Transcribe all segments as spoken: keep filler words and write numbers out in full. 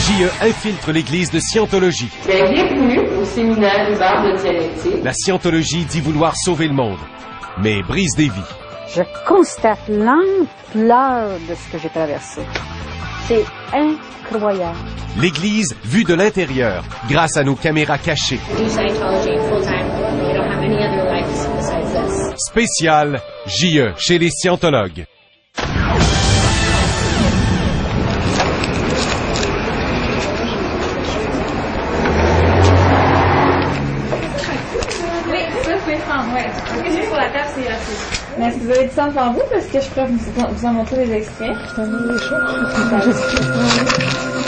J E infiltre l'Église de Scientologie. Bienvenue au séminaire Hubert de dialectique. La Scientologie dit vouloir sauver le monde, mais brise des vies. Je constate l'ampleur de ce que j'ai traversé. C'est incroyable. L'Église vue de l'intérieur, grâce à nos caméras cachées. Spécial J E chez les Scientologues. Mais est-ce que vous avez du temps devant vous? Parce que je pourrais vous, vous en montrer des extraits. Je t'en ai des choses.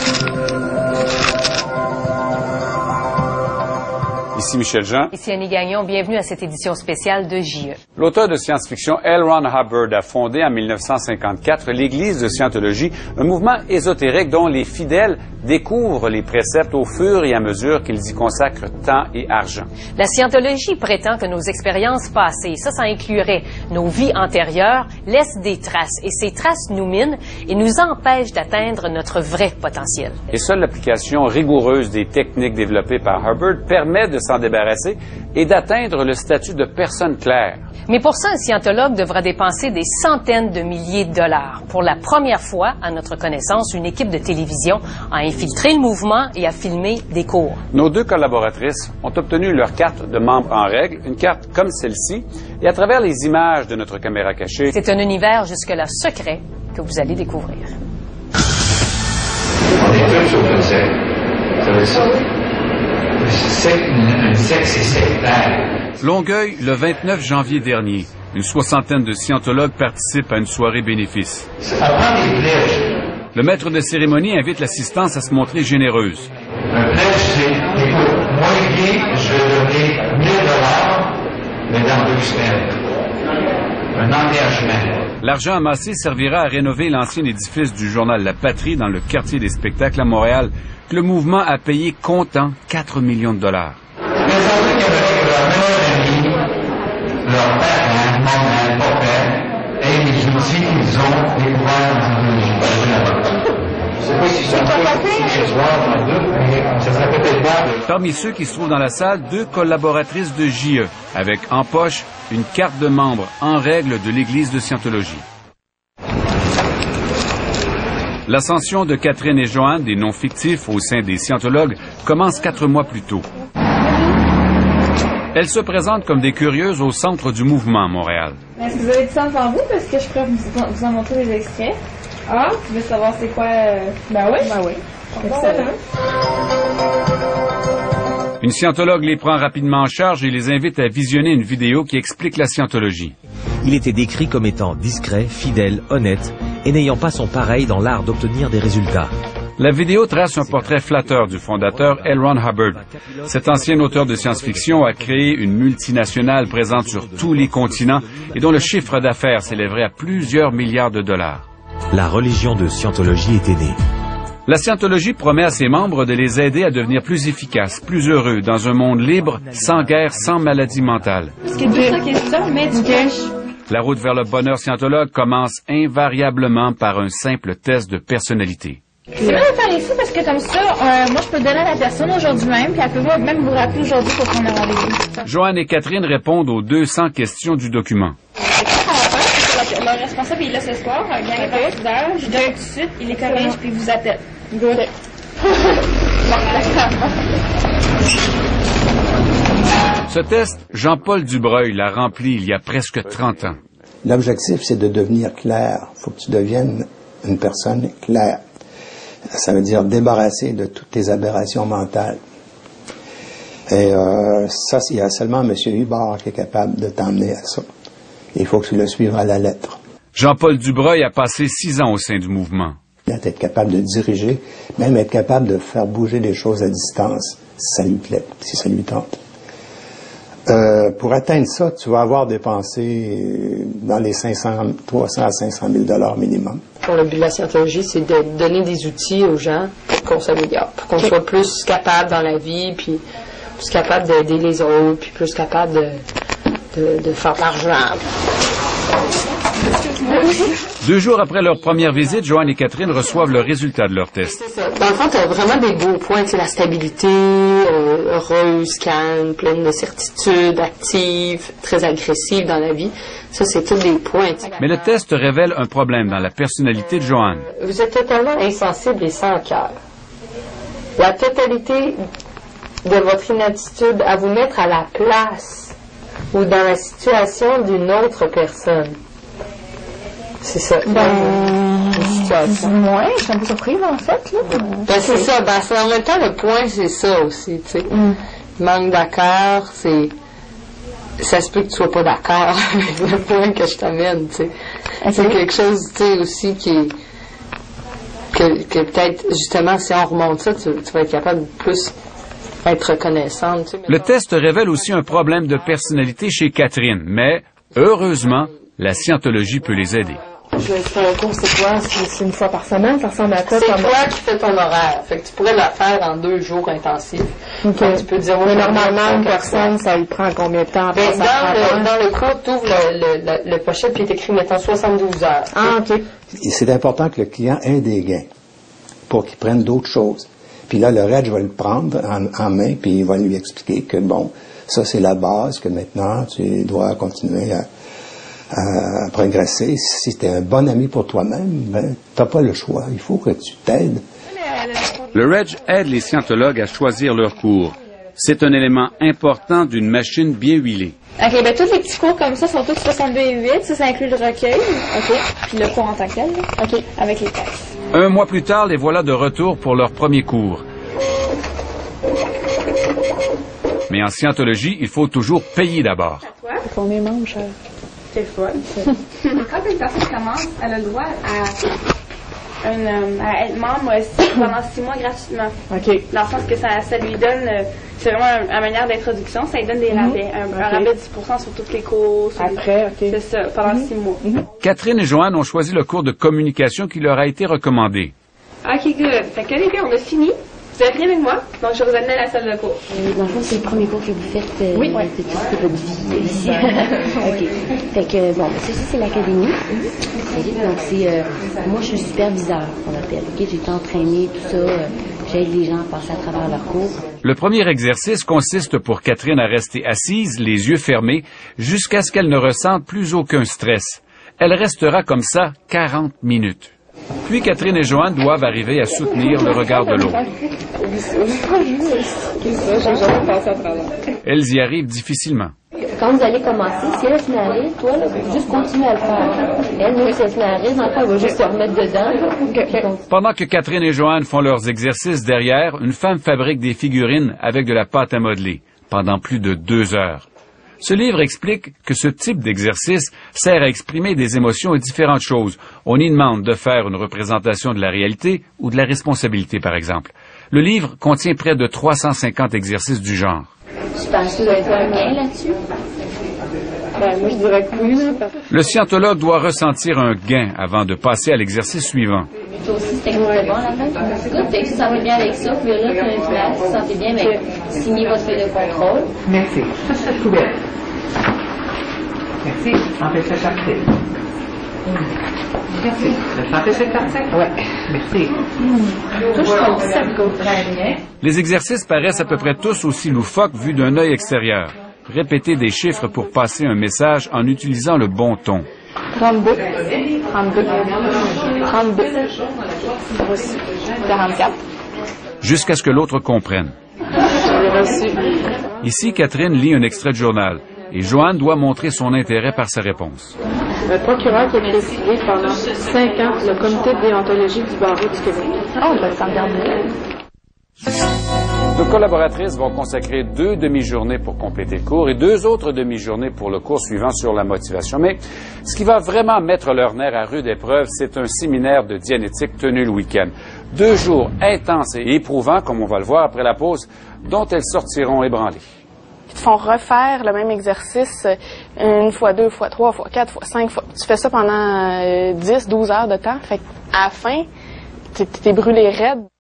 Ici Michel Jean. Ici Annie Gagnon. Bienvenue à cette édition spéciale de J E. L'auteur de science-fiction L. Ron Hubbard a fondé en mille neuf cent cinquante-quatre l'Église de Scientologie, un mouvement ésotérique dont les fidèles découvrent les préceptes au fur et à mesure qu'ils y consacrent temps et argent. La Scientologie prétend que nos expériences passées, ça, ça inclurait nos vies antérieures, laissent des traces. Et ces traces nous minent et nous empêchent d'atteindre notre vrai potentiel. Et seule l'application rigoureuse des techniques développées par Hubbard permet de s'en débarrasser et d'atteindre le statut de personne claire. Mais pour ça, un scientologue devra dépenser des centaines de milliers de dollars. Pour la première fois, à notre connaissance, une équipe de télévision a infiltré le mouvement et a filmé des cours. Nos deux collaboratrices ont obtenu leur carte de membre en règle, une carte comme celle-ci, et à travers les images de notre caméra cachée... C'est un univers jusque-là secret que vous allez découvrir. On est tous au conseil. Vous savez ça? Un sexe sectaire. Longueuil, le vingt-neuf janvier dernier. Une soixantaine de scientologues participent à une soirée bénéfice. Le maître de cérémonie invite l'assistance à se montrer généreuse. Un pledge, c'est, écoute, moi bien, je vais donner mille dollars, mais dans deux semaines. Un engagement. L'argent amassé servira à rénover l'ancien édifice du journal La Patrie dans le quartier des spectacles à Montréal, que le mouvement a payé comptant quatre millions de dollars. Leurs parents, maman, papa, et les outils qu'ils ont découvert dans une Je ne sais pas s'ils sont pas ce soir dans deux, mais ça serait peut-être pas. Parmi ceux qui se trouvent dans la salle, deux collaboratrices de J E, avec en poche une carte de membre en règle de l'Église de Scientologie. L'ascension de Catherine et Joanne, des noms fictifs au sein des scientologues, commence quatre mois plus tôt. Elles se présentent comme des curieuses au centre du mouvement à Montréal. Est-ce que vous avez du temps devant vous? Parce que je pourrais vous, vous en montrer des extraits. Ah, tu veux savoir c'est quoi? Euh... Ben oui. Ben oui. Excellent. Une scientologue les prend rapidement en charge et les invite à visionner une vidéo qui explique la scientologie. Il était décrit comme étant discret, fidèle, honnête et n'ayant pas son pareil dans l'art d'obtenir des résultats. La vidéo trace un portrait flatteur du fondateur L. Ron Hubbard. Cet ancien auteur de science-fiction a créé une multinationale présente sur tous les continents et dont le chiffre d'affaires s'élèverait à plusieurs milliards de dollars. La religion de Scientologie était née. La Scientologie promet à ses membres de les aider à devenir plus efficaces, plus heureux, dans un monde libre, sans guerre, sans maladie mentale. La route vers le bonheur scientologue commence invariablement par un simple test de personnalité. C'est bien de faire ici parce que comme ça, euh, moi je peux donner à la personne aujourd'hui même, puis elle peut même vous rappeler aujourd'hui pour qu'on ait rendez-vous. Joanne et Catherine répondent aux deux cents questions du document. Le responsable, il est là ce soir, un gang partidaire, je donne tout de suite, il les corrige, puis il vous appelle. Good. Ce test, Jean-Paul Dubreuil l'a rempli il y a presque trente ans. L'objectif, c'est de devenir clair. Il faut que tu deviennes une personne claire. Ça veut dire débarrasser de toutes tes aberrations mentales. Et euh, ça, il y a seulement M. Hubbard qui est capable de t'emmener à ça. Il faut que tu le suives à la lettre. Jean-Paul Dubreuil a passé six ans au sein du mouvement. Être capable de diriger, même être capable de faire bouger des choses à distance, si ça lui plaît, si ça lui tente. Euh, pour atteindre ça, tu vas avoir dépensé dans les cinq cents, trois cents à cinq cent mille dollars minimum. Pour le but de la scientologie, c'est de donner des outils aux gens pour qu'on s'améliore, pour qu'on soit plus capable dans la vie, puis plus capable d'aider les autres, puis plus capable de, de, de faire de l'argent. Deux jours après leur première visite, Joanne et Catherine reçoivent le résultat de leur test. Dans le fond, tu as vraiment des beaux points, la stabilité, euh, heureuse, calme, pleine de certitude, active, très agressive dans la vie. Ça, c'est tous des points. T'sais. Mais le test révèle un problème dans la personnalité de Joanne. Vous êtes totalement insensible et sans cœur. La totalité de votre inaptitude à vous mettre à la place ou dans la situation d'une autre personne. C'est ça. Ben, moi, je suis un peu surprise, en fait, là. Ben, c'est ça. Ben, c'est, en même temps, le point, c'est ça aussi, tu sais. Mm. Manque d'accord, c'est... Ça se peut que tu sois pas d'accord avec le point que je t'amène, tu sais. Okay. C'est quelque chose, tu sais, aussi qui est... Que, que peut-être, justement, si on remonte ça, tu, tu vas être capable de plus être reconnaissante, tu sais. Le test révèle aussi un problème de personnalité chez Catherine, mais, heureusement, la scientologie peut les aider. Je vais faire un cours, c'est quoi? C'est une fois par semaine? Ça ressemble à quoi? C'est toi qui fais ton horaire. Fait que tu pourrais la faire en deux jours intensifs. Okay. Tu peux dire, mais normalement, une personne, ça lui prend combien de temps? Ben, dans, le, dans le cours, tu ouvres le, le, le, le pochette puis il est écrit, mettons, soixante-douze heures. Ah, OK. C'est important que le client ait des gains pour qu'il prenne d'autres choses. Puis là, le reste, je vais le prendre en, en main puis il va lui expliquer que, bon, ça, c'est la base, que maintenant, tu dois continuer à... à progresser. Si tu es un bon ami pour toi-même, ben, tu n'as pas le choix. Il faut que tu t'aides. Le Reg aide les scientologues à choisir leur cours. C'est un élément important d'une machine bien huilée. OK, ben tous les petits cours comme ça sont tous soixante-deux et huit. Ça, ça inclut le recueil. OK. Puis le cours en tant que tel. OK. Avec les textes. Un mois plus tard, les voilà de retour pour leur premier cours. Mais en scientologie, il faut toujours payer d'abord. Combien mange, cher? C'est fun. Quand une personne commence, elle a le droit à, une, à être membre pendant six mois gratuitement. OK. Dans le sens que ça, ça lui donne, c'est vraiment une manière d'introduction, ça lui donne des rabais. Un, okay. un rabais de dix pour cent sur toutes les cours. Après, OK. C'est ça, pendant mm-hmm. six mois. Mm-hmm. Catherine et Joanne ont choisi le cours de communication qui leur a été recommandé. OK, good. Fait que les gars, on a fini. Vous êtes bien avec moi, donc je vous amène à la salle de cours. Euh, dans le fond, c'est le premier cours que vous faites euh, oui. de tout ce qui est votre vie ici. OK. Fait que, bon, ça, c'est l'académie. Donc, c'est, euh, moi, je suis superviseur, qu'on appelle. OK, j'ai été entraînée, tout ça. Euh, j'aide les gens à passer à travers leur cours. Le premier exercice consiste pour Catherine à rester assise, les yeux fermés, jusqu'à ce qu'elle ne ressente plus aucun stress. Elle restera comme ça quarante minutes. Puis Catherine et Joanne doivent arriver à soutenir le regard de l'autre. Elles y arrivent difficilement. Quand vous allez commencer, si elle se met à rire, toi, là, juste continue à le faire. Elle, nous, si elle se met à rire, dans le fond, elle va juste se remettre dedans. Pendant que Catherine et Joanne font leurs exercices derrière, une femme fabrique des figurines avec de la pâte à modeler pendant plus de deux heures. Ce livre explique que ce type d'exercice sert à exprimer des émotions et différentes choses. On y demande de faire une représentation de la réalité ou de la responsabilité, par exemple. Le livre contient près de trois cent cinquante exercices du genre. Je pense que vous avez un gain là-dessus. Ben, moi, je dirais que oui. Là. Le scientologue doit ressentir un gain avant de passer à l'exercice suivant. Toi aussi, c'était bon la fin. Écoute, dès que tu sens bien avec ça, puis là, tu as une place, tu te sens bien, mais signez votre feuille de contrôle. Merci. Tout bien. Merci. Empêchez chercher. Merci. Empêchez chercher. Oui. Merci. Les exercices paraissent à peu près tous aussi loufoques vus d'un œil extérieur. Répétez des chiffres pour passer un message en utilisant le bon ton. trente-deux. trente-deux. trente-deux. quarante-quatre. Jusqu'à ce que l'autre comprenne. Ici, Catherine lit un extrait de journal et Joanne doit montrer son intérêt par sa réponse. Le procureur qui a présidé pendant cinq ans le comité de déontologie du barreau du Québec. Oh, ben, ça me garde. Nos collaboratrices vont consacrer deux demi-journées pour compléter le cours et deux autres demi-journées pour le cours suivant sur la motivation. Mais ce qui va vraiment mettre leur nerf à rude épreuve, c'est un séminaire de dianétique tenu le week-end. Deux jours intenses et éprouvants, comme on va le voir après la pause, dont elles sortiront ébranlées. Ils te font refaire le même exercice une fois, deux fois, trois fois, quatre fois, cinq fois. Tu fais ça pendant dix, douze heures de temps. Fait qu'à la fin, t'es, t'es brûlé raide.